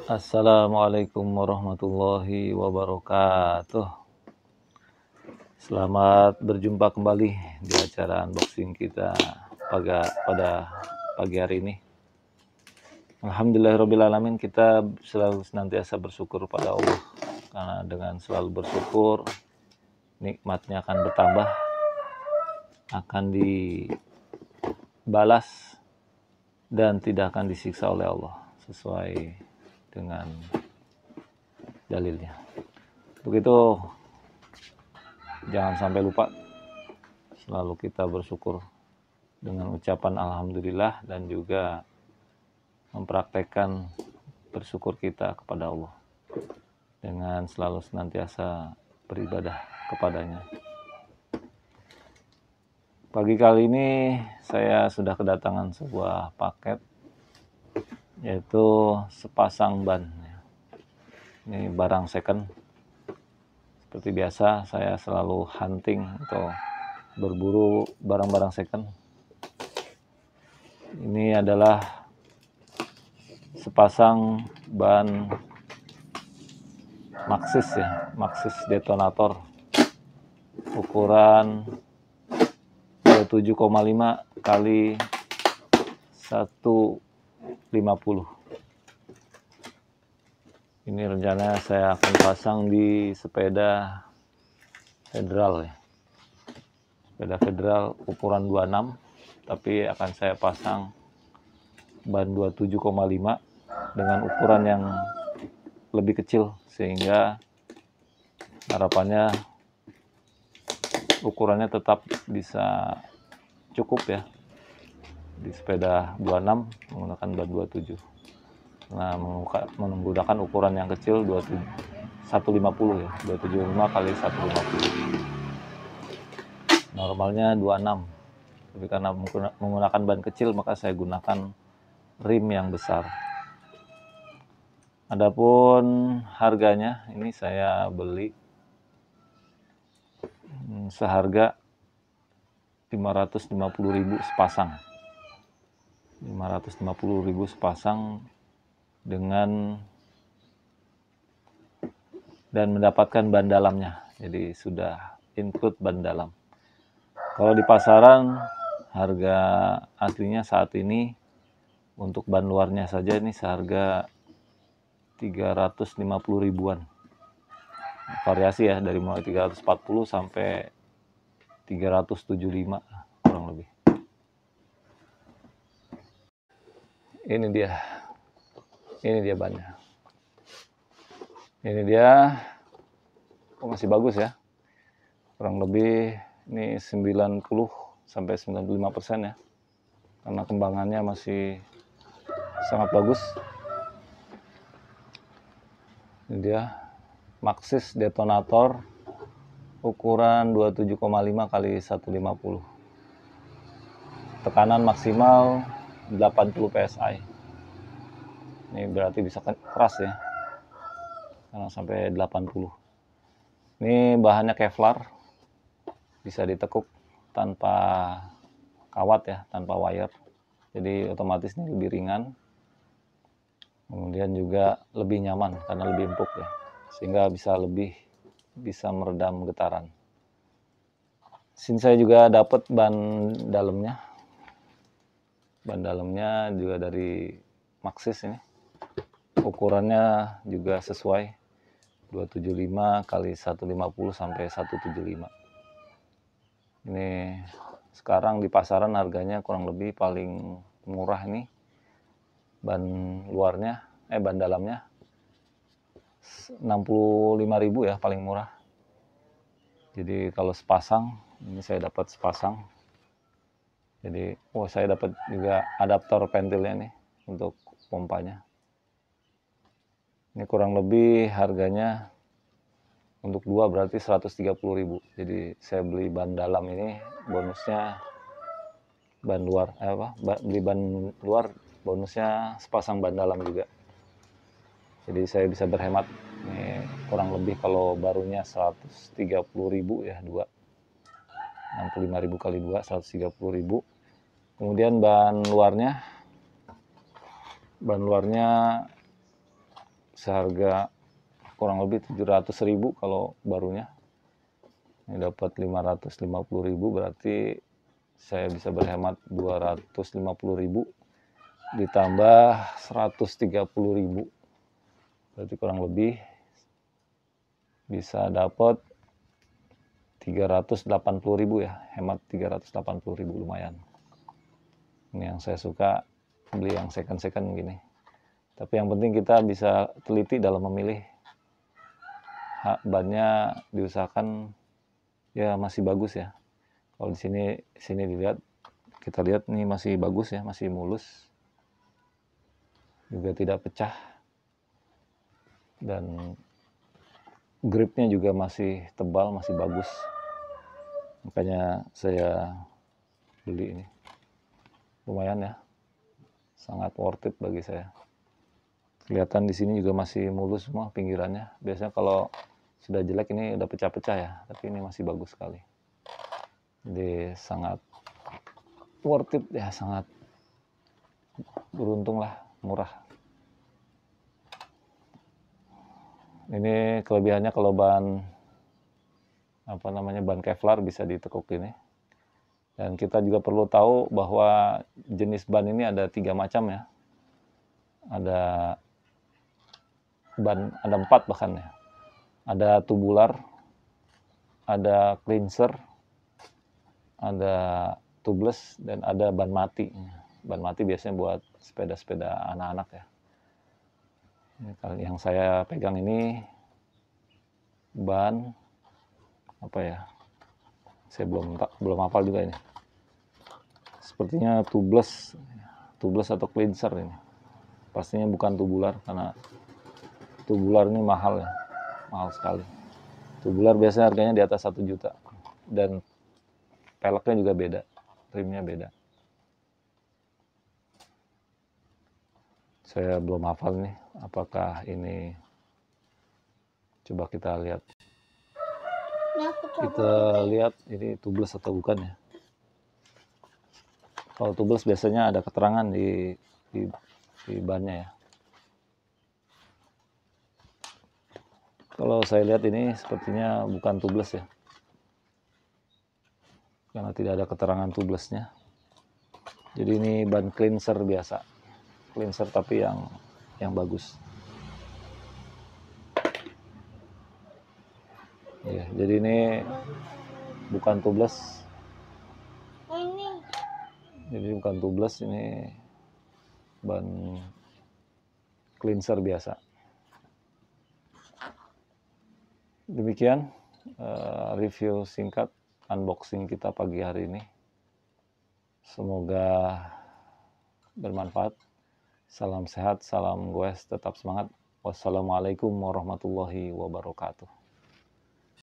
Assalamualaikum warahmatullahi wabarakatuh. Selamat berjumpa kembali di acara unboxing kita pada pagi hari ini. Alhamdulillahirrabbilalamin, kita selalu senantiasa bersyukur pada Allah, karena dengan selalu bersyukur nikmatnya akan bertambah, akan dibalas, dan tidak akan disiksa oleh Allah sesuai dengan dalilnya. Begitu, jangan sampai lupa selalu kita bersyukur dengan ucapan alhamdulillah dan juga mempraktekkan bersyukur kita kepada Allah dengan selalu senantiasa beribadah kepadanya. Pagi kali ini saya sudah kedatangan sebuah paket, yaitu sepasang ban. Ini barang second. Seperti biasa, saya selalu hunting atau berburu barang-barang second. Ini adalah sepasang ban Maxxis ya, Maxxis detonator ukuran 27,5 kali 150. Ini rencananya saya akan pasang di sepeda federal ya. Sepeda federal ukuran 26, tapi akan saya pasang ban 27,5 dengan ukuran yang lebih kecil, sehingga harapannya ukurannya tetap bisa cukup ya di sepeda 26 menggunakan ban 27. Nah, menggunakan ukuran yang kecil 150 ya, 275 kali 150. Normalnya 26, tapi karena menggunakan ban kecil maka saya gunakan rim yang besar. Adapun harganya, ini saya beli seharga 550.000 sepasang. 550.000 sepasang dengan dan mendapatkan ban dalamnya. Jadi sudah include ban dalam. Kalau di pasaran harga aslinya saat ini untuk ban luarnya saja ini seharga 350 ribuan. Variasi ya, dari mulai 340 sampai 375 kurang lebih. Ini dia bannya. Ini dia, masih bagus ya. Kurang lebih ini 90 sampai 95% ya. Karena kembangannya masih sangat bagus. Ini dia Maxxis detonator ukuran 27,5 kali 150. Tekanan maksimal 80 PSI. Ini berarti bisa keras ya, karena sampai 80. Ini bahannya Kevlar, bisa ditekuk tanpa kawat ya, tanpa wire. Jadi otomatis ini lebih ringan. Kemudian juga lebih nyaman karena lebih empuk ya, sehingga bisa meredam getaran. Sini saya juga dapat ban dalamnya. Ban dalamnya juga dari Maxxis ini. Ukurannya juga sesuai 275 kali 150 sampai 175. Ini sekarang di pasaran harganya kurang lebih paling murah ini ban dalamnya 65.000 ya, paling murah. Jadi kalau sepasang, ini saya dapat sepasang. Jadi saya dapat juga adaptor pentilnya nih untuk pompanya. Ini kurang lebih harganya untuk dua berarti 130.000. Jadi saya beli ban dalam ini bonusnya ban luar, beli ban luar bonusnya sepasang ban dalam juga. Jadi saya bisa berhemat. Ini kurang lebih kalau barunya 130.000 ya, 65.000 kali 2, 130.000. Kemudian ban luarnya seharga kurang lebih 700.000 kalau barunya. Ini dapat 550.000, berarti saya bisa berhemat 250.000 ditambah 130.000, berarti kurang lebih bisa dapat 380.000 ya, hemat 380.000, lumayan. Ini yang saya suka, beli yang second gini. Tapi yang penting kita bisa teliti dalam memilih. Bannya diusahakan ya masih bagus ya. Kalau di sini dilihat, kita lihat nih masih bagus ya, masih mulus, juga tidak pecah, dan gripnya juga masih tebal, masih bagus. Makanya saya beli ini. Lumayan ya, sangat worth it bagi saya. Kelihatan di sini juga masih mulus semua pinggirannya. Biasanya kalau sudah jelek ini udah pecah-pecah ya, tapi ini masih bagus sekali. Jadi sangat worth it ya, sangat beruntung lah, murah. Ini kelebihannya kalau ban ban Kevlar bisa ditekuk ini. Dan kita juga perlu tahu bahwa jenis ban ini ada 3 macam ya. Ada 4 bahkan ya. Ada tubular, ada cleanser, ada tubeless, dan ada ban mati. Ban mati biasanya buat sepeda-sepeda anak-anak ya. Yang saya pegang ini ban apa ya? Saya belum hafal juga ini. Sepertinya tubeless atau cleanser ini. Pastinya bukan tubular, karena tubular ini mahal ya, mahal sekali. Tubular biasanya harganya di atas 1 juta, dan peleknya juga beda, rimnya beda. Saya belum hafal nih, apakah ini, coba kita lihat. Kita lihat ini tubeless atau bukan ya. Kalau tubeless biasanya ada keterangan di bannya ya. Kalau saya lihat ini sepertinya bukan tubeless ya, karena tidak ada keterangan tubelessnya. Jadi ini ban cleanser biasa, cleanser tapi yang bagus. Ya, jadi ini bukan tubeless. Jadi bukan tubeless, ini ban cleanser biasa. Demikian review singkat unboxing kita pagi hari ini. Semoga bermanfaat. Salam sehat, salam goes, tetap semangat. Wassalamualaikum warahmatullahi wabarakatuh.